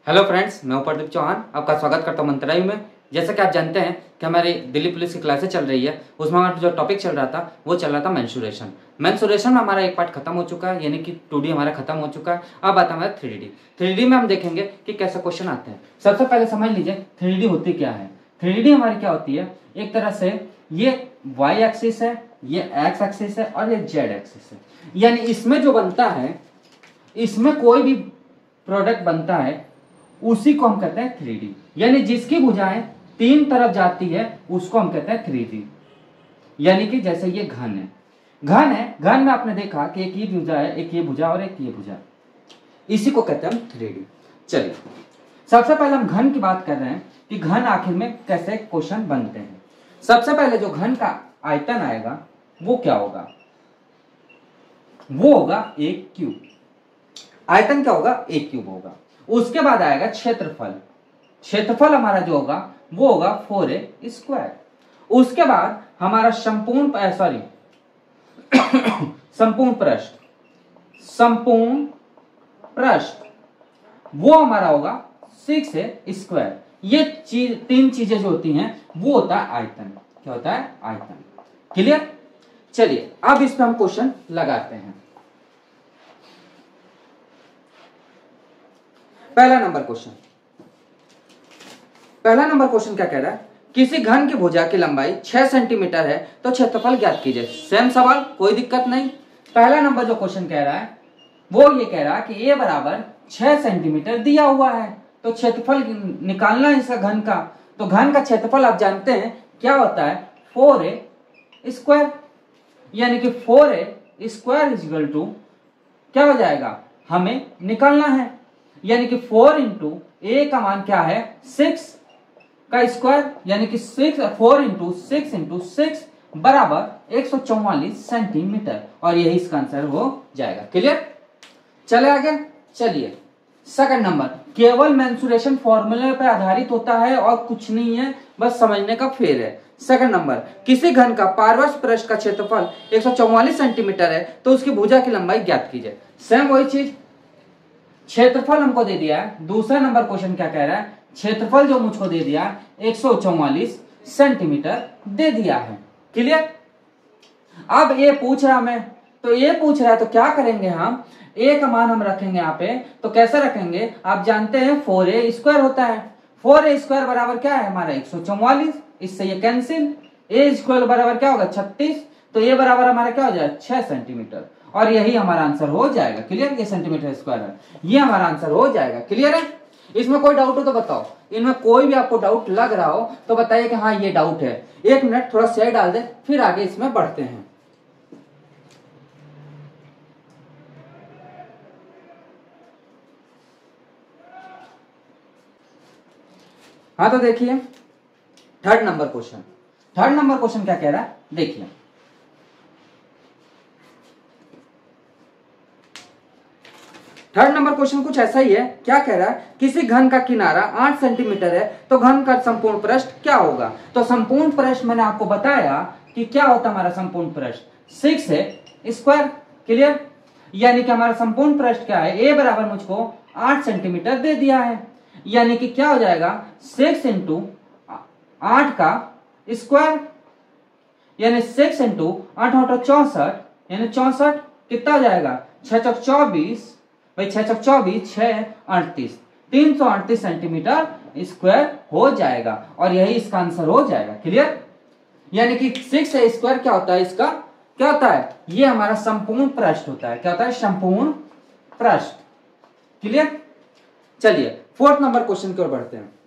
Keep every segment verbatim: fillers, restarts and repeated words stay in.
Hello friends, मैं प्रदीप चौहान आपका स्वागत करता हूँ मंत्रालय में। जैसा कि आप जानते हैं कि हमारी दिल्ली पुलिस की क्लासेस चल रही है, उसमें हमारा जो टॉपिक चल रहा था वो चल रहा था मेंसुरेशन। मेंसुरेशन में हमारा एक पार्ट खत्म हो चुका है, यानी कि टू डी हमारा खत्म हो चुका है। अब आता है हमारा थ्री डी। थ्री डी में हम देखेंगे कि कैसे क्वेश्चन आते हैं। सबसे पहले समझ लीजिए थ्री डी होती क्या है। थ्री डी हमारी क्या होती है, एक तरह से ये वाई एक्सिस है, ये एक्स एक्सिस है और ये जेड एक्सिस है। यानी इसमें जो बनता है, इसमें कोई भी प्रोडक्ट बनता है उसी को हम कहते हैं थ्री डी। यानी जिसकी भुजाएं तीन तरफ जाती है उसको हम कहते हैं थ्री डी। यानी कि जैसे ये घन है, घन है घन में आपने देखा कि एक ये भुजा है, एक ये भुजा और एक ये भुजा, इसी को कहते हैं हम थ्री डी। चलिए सबसे पहले हम घन की बात कर रहे हैं कि घन आखिर में कैसे क्वेश्चन बनते हैं। सबसे पहले जो घन का आयतन आएगा वो क्या होगा, वो होगा एक क्यूब। आयतन क्या होगा, एक क्यूब होगा। उसके बाद आएगा क्षेत्रफल। क्षेत्रफल हमारा जो होगा वो होगा फोर ए स्क्वायर। उसके बाद हमारा संपूर्ण सॉरी संपूर्ण पृष्ठ, संपूर्ण पृष्ठ वो हमारा होगा सिक्स ए स्क्वायर। ये चीज तीन चीजें जो होती हैं वो होता है आयतन। क्या होता है, आयतन। क्लियर। चलिए अब इस पे हम क्वेश्चन लगाते हैं। पहला नंबर क्वेश्चन पहला नंबर क्वेश्चन क्या कह रहा है, किसी घन की भुजा की लंबाई छह सेंटीमीटर है तो क्षेत्रफल ज्ञात कीजिए। सेम सवाल, कोई दिक्कत नहीं। पहला नंबर जो क्वेश्चन कह रहा है वो ये कह रहा है कि ए बराबर छह सेंटीमीटर दिया हुआ है तो क्षेत्रफल निकालना है इसका घन का। तो घन का क्षेत्रफल आप जानते हैं क्या होता है, फोर ए स्क्वायर। यानी कि four A square is equal to क्या हो जाएगा, हमें निकालना है। यानी कि फोर इंटू ए का मान क्या है, सिक्स का स्क्वायर। यानी कि six four into six into six बराबर एक सौ चौवालीस सेंटीमीटर, और यही इसका आंसर हो जाएगा। क्लियर। चले आगे। चलिए सेकंड नंबर, केवल मेंसुरेशन फॉर्मूले पर आधारित होता है और कुछ नहीं है, बस समझने का फेर है। सेकंड नंबर, किसी घन का पार्श्व पृष्ठ का क्षेत्रफल एक सौ चौवालीस सेंटीमीटर है तो उसकी भुजा की लंबाई ज्ञात कीजिए। सेम वही चीज, क्षेत्रफल हमको दे दिया है। दूसरा नंबर क्वेश्चन क्या कह रहा है, क्षेत्रफल जो मुझको दे दिया एक सौ चौवालीस सेंटीमीटर दे दिया है। क्लियर। अब ये पूछ रहा मैं तो ये पूछ रहा है तो क्या करेंगे, हम ए का मान हम रखेंगे यहाँ पे। तो कैसे रखेंगे, आप जानते हैं फोर ए स्क्वायर होता है। फोर ए स्क्वायर बराबर क्या है हमारा एक सौ चौवालीस, इससे ये कैंसिल। ए स्क्वायर बराबर क्या होगा छत्तीस, तो ये बराबर हमारा क्या हो जाएगा छह सेंटीमीटर, और यही हमारा आंसर हो जाएगा। क्लियर। ये सेंटीमीटर स्क्वायर है, ये हमारा आंसर हो जाएगा। क्लियर है। इसमें कोई डाउट हो तो बताओ, इनमें कोई भी आपको डाउट लग रहा हो तो बताइए कि हाँ ये डाउट है। एक मिनट थोड़ा शेयर डाल दे, फिर आगे इसमें बढ़ते हैं। हाँ तो देखिए third number question third number question क्या कह रहा है, देखिए थर्ड नंबर क्वेश्चन कुछ ऐसा ही है। क्या कह रहा है, किसी घन का किनारा आठ सेंटीमीटर है तो घन का संपूर्ण पृष्ठ क्या होगा। तो संपूर्ण पृष्ठ मैंने आपको बताया कि क्या होता है हमारा संपूर्ण पृष्ठ, सिक्स है स्क्वायर। क्लियर। यानी कि हमारा संपूर्ण पृष्ठ क्या है, ए बराबर मुझको आठ सेंटीमीटर दे दिया है। यानी कि क्या हो जाएगा, सिक्स इंटू आठ का स्क्वायर, यानी सिक्स इंटू आठ आठ चौसठ, यानी चौसठ कितना हो जाएगा, छह चौक चौबीस, भाई छह चौक चौबीस, छह अड़तीस, तीन सौ अड़तीस सेंटीमीटर स्क्वायर हो जाएगा, और यही इसका आंसर हो जाएगा। क्लियर। यानी कि सिक्स स्क्वायर क्या होता है, इसका क्या होता है, ये हमारा संपूर्ण पृष्ठ होता है। क्या होता है, संपूर्ण पृष्ठ। क्लियर। चलिए फोर्थ नंबर क्वेश्चन की ओर बढ़ते हैं।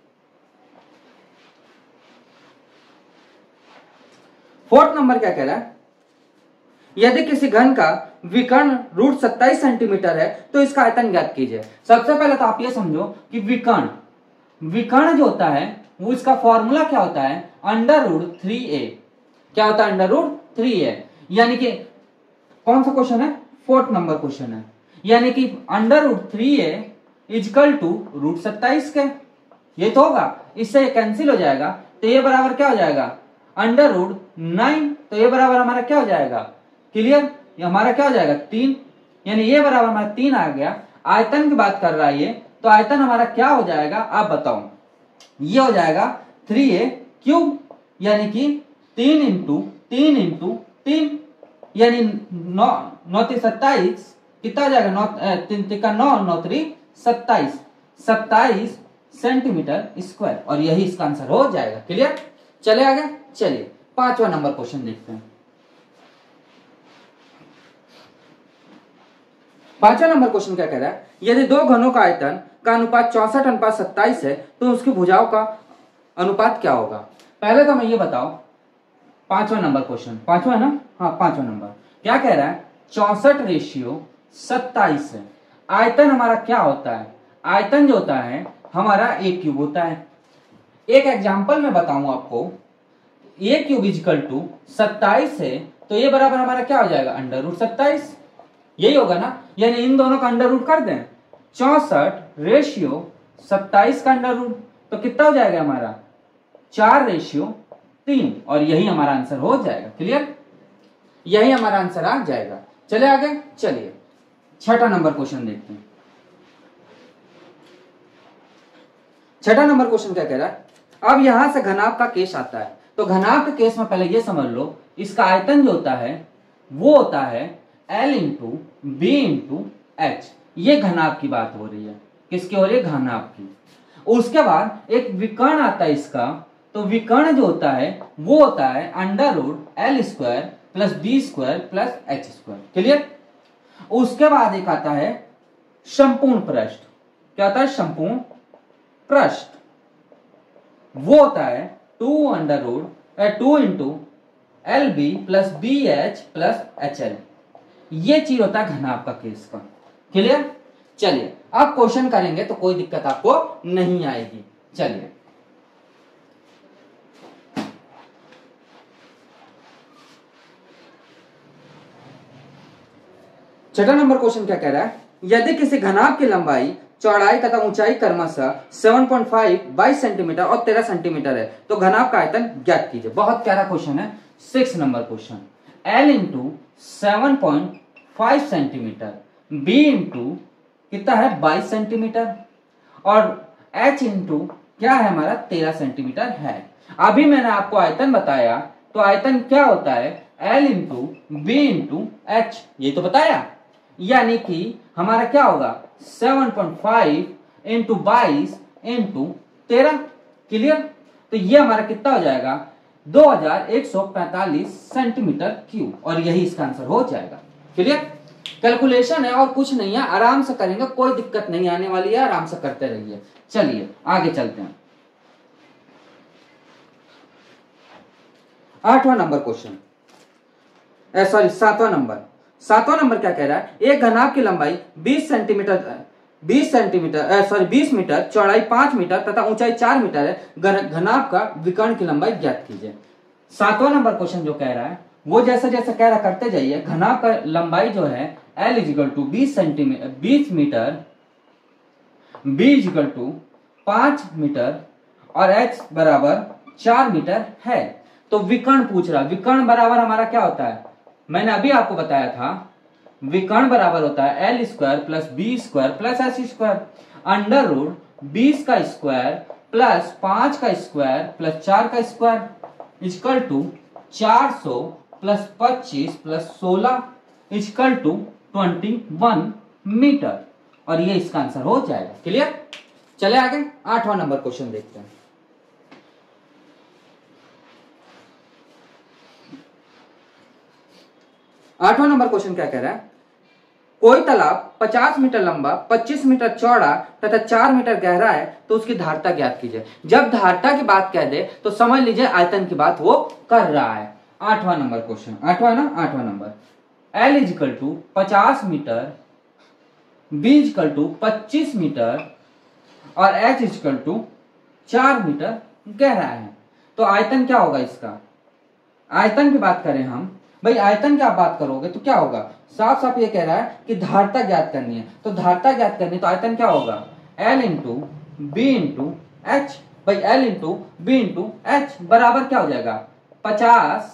फोर्थ नंबर क्या कह रहा है, यदि किसी घन का विकर्ण रूट सत्ताईस सेंटीमीटर है तो इसका आयतन ज्ञात कीजिए। सबसे पहले तो आप ये समझो कि विकर्ण विकर्ण जो होता है वो इसका फॉर्मूला क्या होता है, अंडर रूट थ्री ए। क्या होता है, अंडर रूट थ्री ए। यानी कि कौन सा क्वेश्चन है, फोर्थ नंबर क्वेश्चन है। यानी कि under root three A equal to root सत्ताईस के, ये तो होगा, इससे ये कैंसिल हो जाएगा। तो ये बराबर क्या हो जाएगा, अंडर रूट नाइन। तो ये बराबर हमारा क्या हो जाएगा, क्लियर, ये हमारा क्या हो जाएगा तीन। यानी ये बराबर हमारा तीन आ गया। आयतन की बात कर रहा है ये, तो आयतन हमारा क्या हो जाएगा आप बताओ। ये हो जाएगा थ्री ए क्यूब, यानी कि तीन इंटू तीन इंटू तीन, यानी नौ नौ तीन सत्ताईस, कितना हो जाएगा, नौ तीन तिका नौ, नौ थ्री सत्ताईस, सत्ताईस सेंटीमीटर स्क्वायर, और यही इसका आंसर हो जाएगा। क्लियर, चले आगे। चलिए पांचवा नंबर क्वेश्चन देखते हैं। पांचवा नंबर क्वेश्चन क्या कह रहा है, यदि दो घनों का आयतन का अनुपात चौसठ अनुपात सत्ताईस है तो उसकी भुजाओं का अनुपात क्या होगा। पहले तो हमें ये बताओ, पांचवा नंबर क्वेश्चन, पांचवा है ना, हाँ पांचवा नंबर क्या कह रहा है, चौसठ रेशियो सत्ताईस है। आयतन हमारा क्या होता है, आयतन जो होता है हमारा ए क्यूब होता है। एक एग्जांपल में बताऊं आपको, ए क्यूब इजिकल टू सत्ताईस है तो ये बराबर हमारा क्या हो जाएगा, अंडर रूट सत्ताईस, यही होगा ना, यानी इन दोनों का अंडर रूट कर दें, चौसठ रेशियो सत्ताईस का अंडर रूट, तो कितना हो जाएगा हमारा, चार रेशियो तीन, और यही हमारा आंसर हो जाएगा। क्लियर, यही हमारा आंसर आ जाएगा। चले आगे। चलिए छठा नंबर क्वेश्चन देखते हैं। छठा नंबर क्वेश्चन क्या कह रहा है, अब यहां से घनाभ का केस आता है, तो घनाभ के केस में पहले ये समझ लो, इसका आयतन जो होता है वो होता है L into B into H, ये घनाभ की बात हो रही है, किसकी हो रही है, घनाभ की। उसके बाद एक विकर्ण आता है इसका, तो विकर्ण जो होता है वो होता है under root L square plus B square plus H square. Clear, उसके बाद एक आता है संपूर्ण पृष्ठ, क्या होता है, संपूर्ण पृष्ठ, वो होता है two under root two into L B plus B H plus H L, ये चीज होता है घनाभ का केस का। क्लियर, चलिए अब क्वेश्चन करेंगे तो कोई दिक्कत आपको नहीं आएगी। चलिए छठा नंबर क्वेश्चन क्या कह रहा है, यदि किसी घनाभ की लंबाई चौड़ाई तथा ऊंचाई क्रमशः सात पॉइंट पाँच बाईस सेंटीमीटर और तेरह सेंटीमीटर है तो घनाभ का आयतन ज्ञात कीजिए। बहुत प्यारा क्वेश्चन है। Six number question, L into seven point five centimetre, B into कितना है बाईस सेंटीमीटर, और H इंटू क्या है हमारा तेरह सेंटीमीटर है। अभी मैंने आपको आयतन बताया, तो आयतन क्या होता है, L into B into H, ये तो बताया, यानी कि हमारा क्या होगा सात पॉइंट पाँच इंटू बाईस इंटू तेरह। क्लियर, तो ये हमारा कितना हो जाएगा, दो हजार एक सौ पैंतालीस सेंटीमीटर क्यूब, और यही इसका आंसर हो जाएगा। क्लियर, कैलकुलेशन है और कुछ नहीं है, आराम से करेंगे, कोई दिक्कत नहीं आने वाली है, आराम से करते रहिए। चलिए आगे चलते हैं। आठवां नंबर क्वेश्चन, सॉरी सातवां नंबर सातवां नंबर क्या कह रहा है, एक घनाभ की लंबाई बीस सेंटीमीटर बीस सेंटीमीटर सॉरी बीस मीटर, चौड़ाई पांच मीटर तथा ऊंचाई चार मीटर है, घनाभ का विकर्ण की लंबाई ज्ञात कीजिए। सातवां नंबर क्वेश्चन जो कह रहा है वो जैसे जैसे कह रहा करते जाइए। घनाभ का लंबाई जो है L इजिकल टू बीस सेंटीमीटर बीस मीटर, B इजिकल टू पांच मीटर और H बराबर चार मीटर है। तो विकर्ण पूछ रहा, विकर्ण बराबर हमारा क्या होता है, मैंने अभी आपको बताया था, विकर्ण बराबर होता है L square plus B square plus H square, under root बीस का स्क्वायर प्लस पांच का स्क्वायर प्लस चार का स्क्वायर इक्वल टू चार सौ प्लस पच्चीस प्लस सोलह equal to twenty one metre, और ये इसका आंसर हो जाएगा। क्लियर, चले आगे आठवां नंबर क्वेश्चन देखते हैं। आठवां नंबर क्वेश्चन क्या कह रहा है, कोई तालाब पचास मीटर लंबा, पच्चीस मीटर चौड़ा तथा चार मीटर गहरा है तो उसकी धारता ज्ञात कीजिए। जब धारता की बात कह दे तो समझ लीजिए आयतन की बात वो कर रहा है। आठवां नंबर क्वेश्चन, आठवां ना आठवां नंबर, L इजिकल टू पचास मीटर, B इजिकल टू पच्चीस मीटर और H इजिकल टू चार मीटर गहरा है, तो आयतन क्या होगा इसका, आयतन की बात करें हम, भाई आयतन की आप बात करोगे तो क्या होगा, साफ साफ ये कह रहा है कि धारता ज्ञात करनी है, तो धारता ज्ञात करनी तो आयतन क्या होगा, L into B into H, भाई L into B into H बराबर क्या हो जाएगा, पचास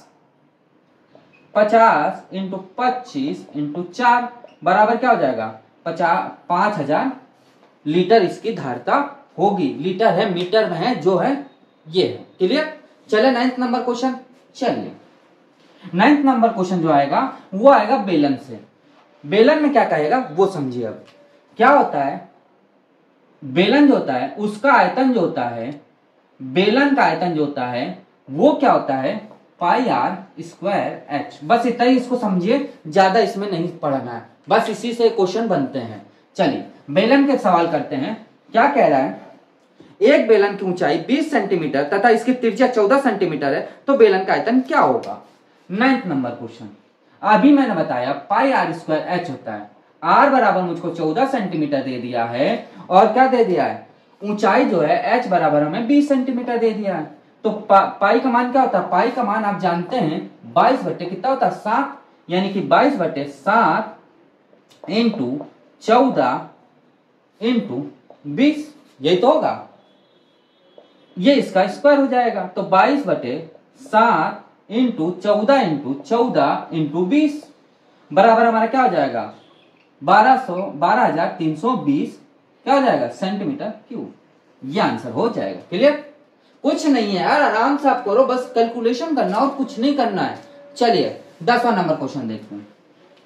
पचास इंटू पच्चीस इंटू चार बराबर क्या हो जाएगा, पचास पांच हजार लीटर इसकी धारता होगी। लीटर है, मीटर में है, जो है ये है। क्लियर? चले नाइन्थ नंबर क्वेश्चन। चलिए नाइन्थ नंबर क्वेश्चन जो आएगा वो आएगा बेलन से। बेलन में क्या कहेगा वो समझिए। अब क्या होता है, बेलन जो होता है उसका आयतन जो होता है, बेलन का आयतन जो होता है वो क्या होता है, पाई आर स्क्वायर एच। बस इतना ही इसको समझिए, ज्यादा इसमें नहीं पढ़ना है, बस इसी से क्वेश्चन बनते हैं। चलिए बेलन के सवाल करते हैं। क्या कह रहा है, एक बेलन की ऊंचाई बीस सेंटीमीटर तथा इसकी त्रिज्या चौदह सेंटीमीटर है, तो बेलन का आयतन क्या होगा। Ninth number question. अभी मैंने बताया पाई आर स्क्वायर एच होता है। आर बराबर मुझको चौदह सेंटीमीटर दे दिया है और क्या दे दिया है, ऊंचाई जो है एच बराबर हमें बीस सेंटीमीटर दे दिया है। तो पा, पाई का मान क्या होता है, पाई का मान आप जानते हैं बाईस बटे कितना होता है, सात, यानी कि बाईस बटे सात इंटू चौदह इंटू बीस, यही तो होगा, ये इसका स्क्वायर हो जाएगा। तो बाईस बटे सात इंटू चौदह इंटू चौदह इंटू बीस बराबर हमारा क्या हो जाएगा, बारह सौ बारह हजार तीन सौ बीस क्या हो जाएगा, सेंटीमीटर क्यूब। ये आंसर हो जाएगा। क्लियर? कुछ नहीं है यार, आराम से आप करो, बस कैलकुलेशन करना और कुछ नहीं करना है। चलिए दसवां नंबर क्वेश्चन देखते हैं।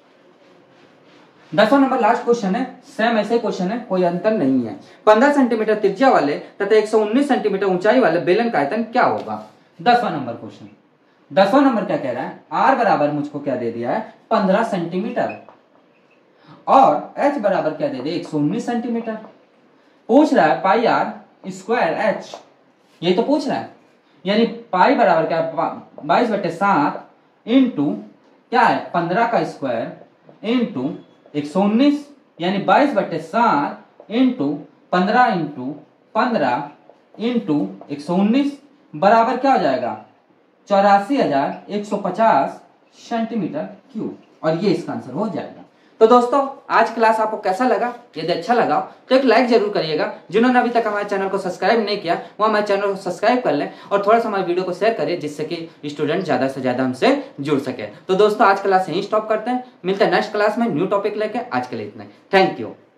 दसवां नंबर लास्ट क्वेश्चन है, सेम ऐसे क्वेश्चन है, कोई अंतर नहीं है। पंद्रह सेंटीमीटर त्रिज्या वाले तथा एक सौ उन्नीस सेंटीमीटर ऊंचाई वाले बेलन का आयतन क्या होगा। दसवां नंबर क्वेश्चन। दसवां नंबर क्या कह रहा है, आर बराबर मुझको क्या दे दिया है, पंद्रह सेंटीमीटर, और एच बराबर क्या दे दिया, एक सौ उन्नीस सेंटीमीटर। पूछ रहा है पाई आर स्क्वायर एच, ये तो पूछ रहा है, यानी पाई बराबर क्या, बाईस बटे सात इंटू क्या है, पंद्रह का स्क्वायर इंटू एक सौ उन्नीस, यानी बाईस बटे सात इंटू पंद्रह इंटू पंद्रह इंटू एक सौ उन्नीस बराबर क्या हो जाएगा, चौरासी हजार एक सौ पचास सेंटीमीटर क्यूब। और ये इसका आंसर हो जाएगा। तो दोस्तों आज क्लास आपको कैसा लगा, यदि अच्छा लगा तो एक लाइक जरूर करिएगा। जिन्होंने अभी तक हमारे चैनल को सब्सक्राइब नहीं किया वो हमारे चैनल को सब्सक्राइब कर लें और थोड़ा सा हमारे वीडियो को शेयर करिए, जिससे कि स्टूडेंट ज्यादा से ज्यादा हमसे जुड़ सके। तो दोस्तों आज क्लास यहीं स्टॉप करते हैं, मिलते हैं नेक्स्ट क्लास में न्यू टॉपिक लेके। आज के लिए इतना ही, थैंक यू।